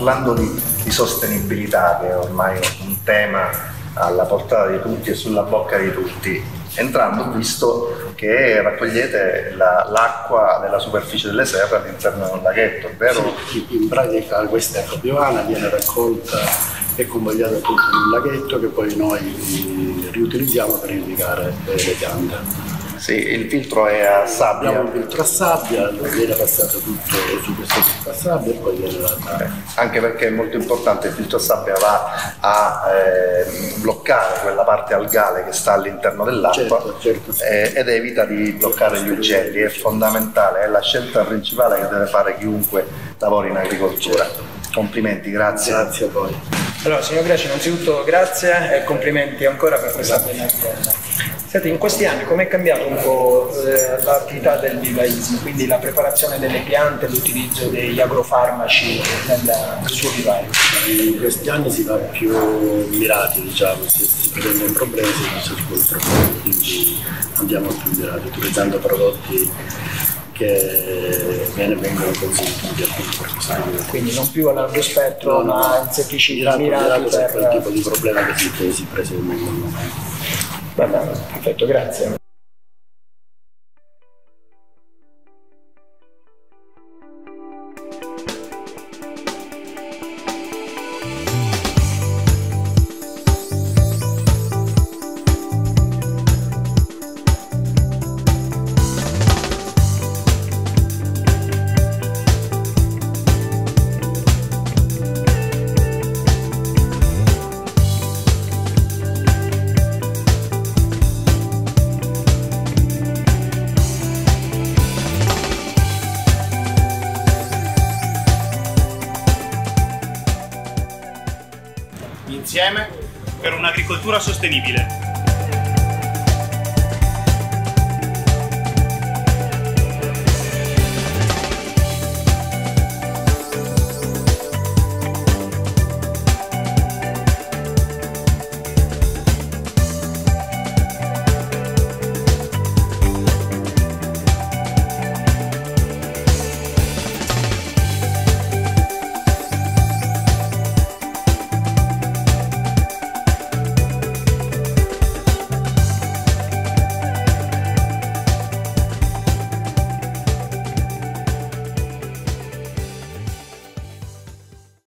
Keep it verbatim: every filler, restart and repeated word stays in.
parlando di, di sostenibilità, che è ormai un tema alla portata di tutti e sulla bocca di tutti, entrando ho visto che raccogliete l'acqua della superficie delle serre all'interno del laghetto, vero? Sì, in pratica questa acqua piovana viene raccolta e convogliata tutto in un laghetto che poi noi riutilizziamo per irrigare le piante. Sì, il filtro è a sabbia. Abbiamo un filtro a sabbia, viene passato tutto su questo filtro a sabbia e poi viene dato. Anche perché è molto importante, il filtro a sabbia va a eh, bloccare quella parte algale che sta all'interno dell'acqua, certo, certo, sì. eh, ed evita di bloccare gli uccelli. È fondamentale, è la scelta principale che deve fare chiunque lavori in agricoltura. Certo. Complimenti, grazie. Grazie a voi. Allora, signor Greci, innanzitutto grazie e complimenti ancora per questa bella azienda. Senti, in questi anni com'è cambiato un po' eh, l'attività del vivaismo, quindi la preparazione delle piante, l'utilizzo degli agrofarmaci nel, nel suo vivaio? In questi anni si va più mirati, diciamo, se si prende un problema si passa su quel problema, quindi andiamo più mirati, utilizzando prodotti che vengono consentiti appunto per questo tipo. Quindi non più a largo spettro, no, ma insetticidi mirati, mirati per quel tipo di problema che si, che si presenta in quel momento. Va bene, perfetto, grazie. Insieme per un'agricoltura sostenibile.